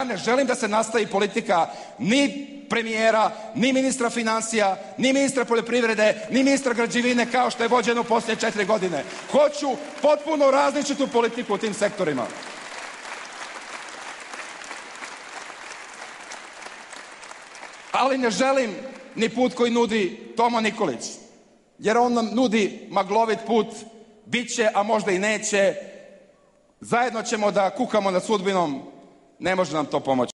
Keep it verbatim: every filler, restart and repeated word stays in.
Ne želim da se nastavi politika ni premijera, ni ministra finansija, ni ministra poljoprivrede, ni ministra građevine kao što je vođeno u posljednje četiri godine. Hoću potpuno različitu politiku u tim sektorima. Ali ne želim ni put koji nudi Tomo Nikolić, jer on nam nudi maglovit put, bit će, a možda i neće. Zajedno ćemo da kukamo nad sudbinom, ne može nam to pomoći.